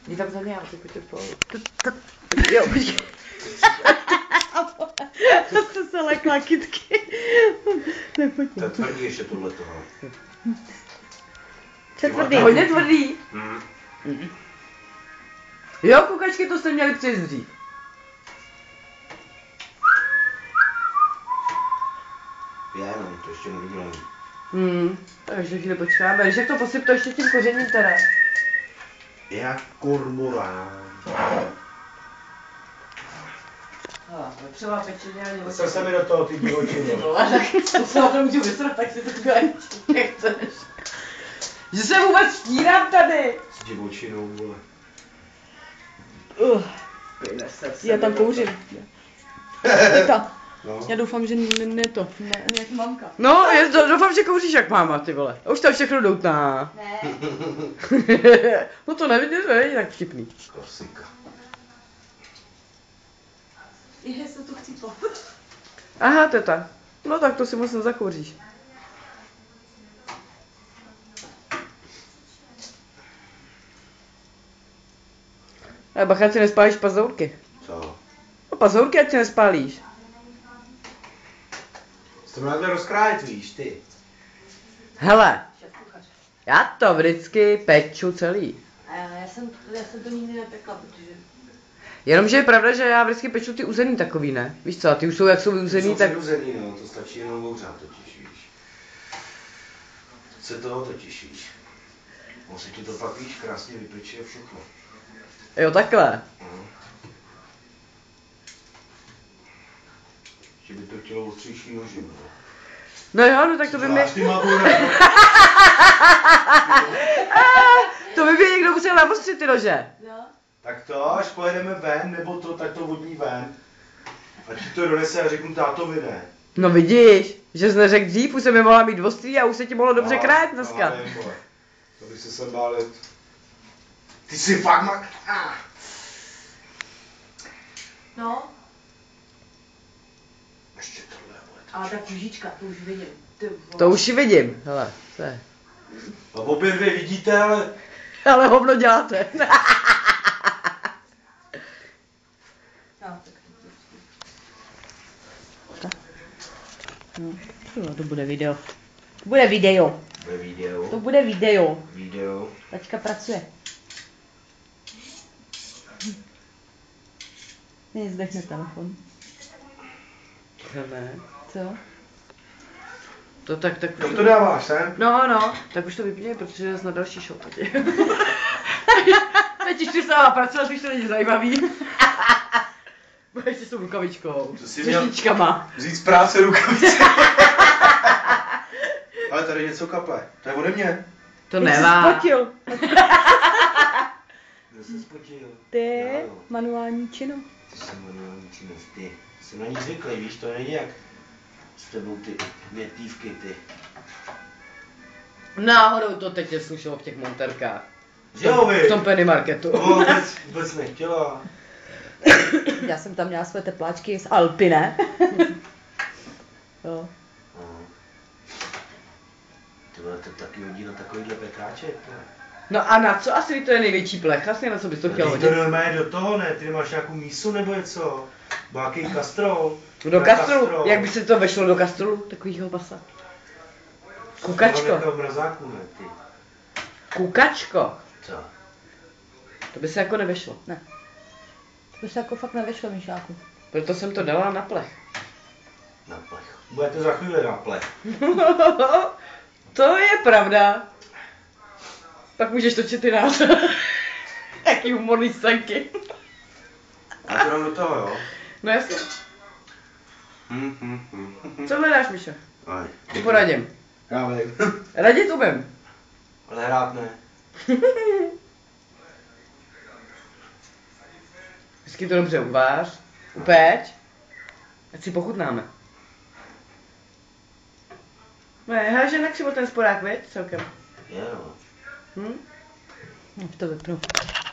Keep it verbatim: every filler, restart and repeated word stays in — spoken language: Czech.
Jdi tam za mě, já si pojďte spolu. Jo, počkej. To jste se lekla kytky. Nepojď. To je tvrdý ještě tohle toho. Co tvrdý? Hodně tvrdý. Mm. Mm. Jo, kukačky, to jste měli přijít dřív. Já jenom, to ještě neviděl. Hmm, takže chvíli počkáme. Když jak to posyp to ještě tím kořením teda. Jak kormorán. Hala, vepřová pečeně ani To se mi do toho ty divočiny. No a tak to se na to můžu vysrat, tak si to tu ani nechceš. Že se vůbec stírám tady. S divočinou, vole. Uh. Já tam kouřím. No. Já doufám, že ne, ne to, ne, jak mamka. No, je, do, doufám, že kouříš jak máma, ty vole. Už to všechno doutná. Ne. No to nevidíš, to není tak vtipný. Klasika. Je, se to chcíplo. Aha, teta. No tak to si moc nezakouříš. Ale bacha, si nespálíš pazourky. Co? No pazourky, ať si nespálíš. To má takhle rozkrájet, víš, ty. Hele, já to vždycky peču celý. A já, já, jsem, já jsem to nikdy nepekla, protože... Jenomže je pravda, že já vždycky peču ty uzený takový, ne? Víš co, ty už jsou jak jsou uzený, jsou tak... přirozený, no, to stačí jenom bouřát totiž, víš. Teď se toho totiž, víš. On se ti to pak, víš, krásně vypeče všechno. Jo, takhle. Mhm. Že by to chtělo ostřejší noži, no. No jo, no tak to by mi... Zvlášť ty magura. To by mi někdo musel navostřit ty nože. Jo? Tak to, až pojedeme ven, nebo to, tak to vodní ven. A ti to donese a řeknu tátovi ne. No vidíš, že jsi neřekl dřív, už se mi mohla mít ostrý a už se ti mohlo dobře krájet dneska. No, nevím, vole. To bych se sem bál jet. Ty jsi fakt ma... Ah. No, Ještě tohle, vole. ale ta kůžička, to už vidím. Ty vole. To už ji vidím, hele, co je. A obě dvě vidíte, ale... Ale hovno děláte. No, tak No, to bude video. To bude video. Ve videu. To bude video. Video. Tačka pracuje. Ne, zdechne telefon. Ne. Co? To tak, tak... Kam to dáváš, sem? No, no, tak už to vypínej, protože jsi na další show teď. Teď ještě sama pracovat, už to není zajímavý. Budeš si s tou rukavičkou. To jsi S měl- ručičkama. Vzít z práce rukavice. Ale tady něco kape. To je ode mě. To nemá. spotil. Kdo se spotil? Ty, Já, jo. manuální činnost. To jsem manuální činnost, ty. Jsem na ní zvyklý, víš, to není jak s tebou ty větívky, ty. Náhodou to teď neslušelo v těch monterkách. Jo, vy. V tom penny marketu. To vůbec, vůbec nechtěla. Já jsem tam měla své tepláčky z Alpy, ne? Jo. Tohle to taky hodí na takovýhle pekáček, ne? No a na co asi to je největší plech? Asi na co bys to chtěl Ty hodit? to normálně do toho, ne? Ty nemáš nějakou mísu nebo něco? Nebo jaký kastrol? Do Na kastrolu? Jak by se to vešlo do kastrolu? Takovýho pasa. Kukačko. To v mrazáku, ne, ty. Kukačko. Co? To by se jako nevešlo. Ne. To by se jako fakt nevešlo, Míšáku. Proto jsem to dala na plech. Na plech. Budete za chvíli na plech. To je pravda. Pak můžeš točit ty nás. Jaký humorný scénky. A to dám do toho, jo? No jasně. Hm, hm, hm, hm. Co hledáš, Míšo? Aj. Ti poradím. Já vím. Radit umím. Ale hrát ne. Vždycky to dobře uvář, upeč, ať si pochutnáme. Ne, háže na křivo ten sporák, veď, celkem. Jo. Hm? No, to vypnu.